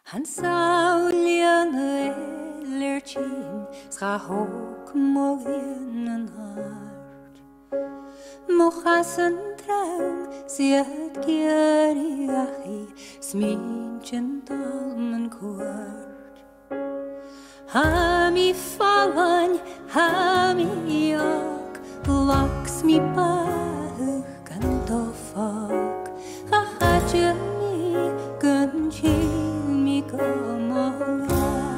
Han sauliane elertjin ska hook morgen en hart. Mochasen traum ziet gieriachi smintjen dalmen koort. Hami fallan, hami jak, laks mi bahug kan tofak. Hachel mi gunchil mi gomora.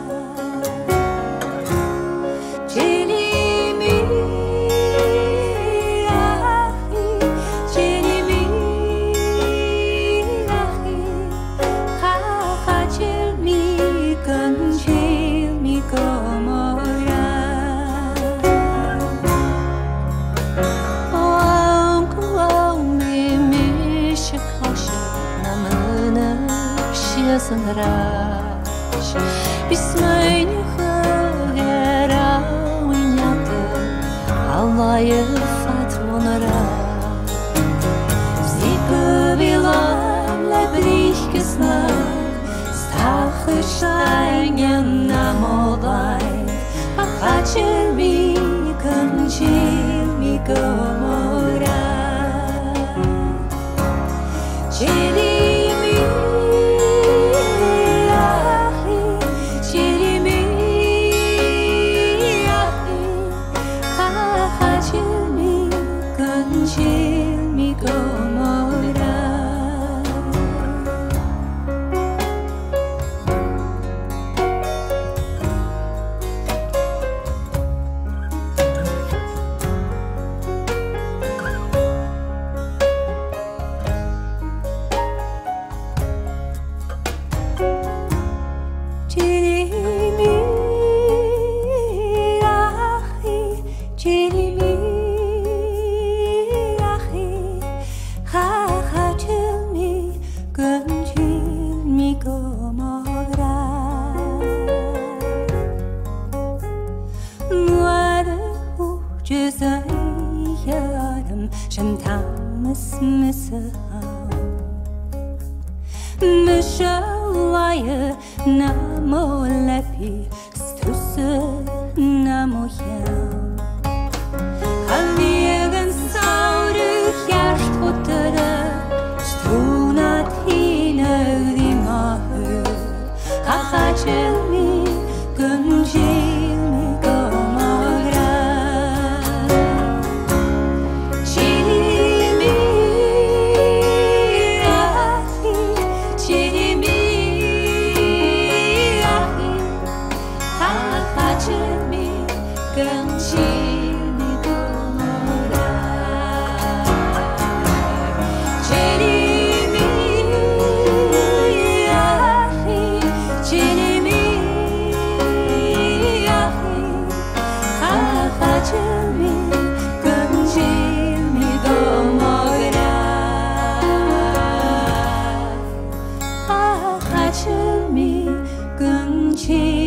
Een raas, besmijn je geherauw in jatte, Allah je fatronera. Zieke wilan lebrich gesnacht, stache schijnen namolai, achatje mi kanchil mi gomora. She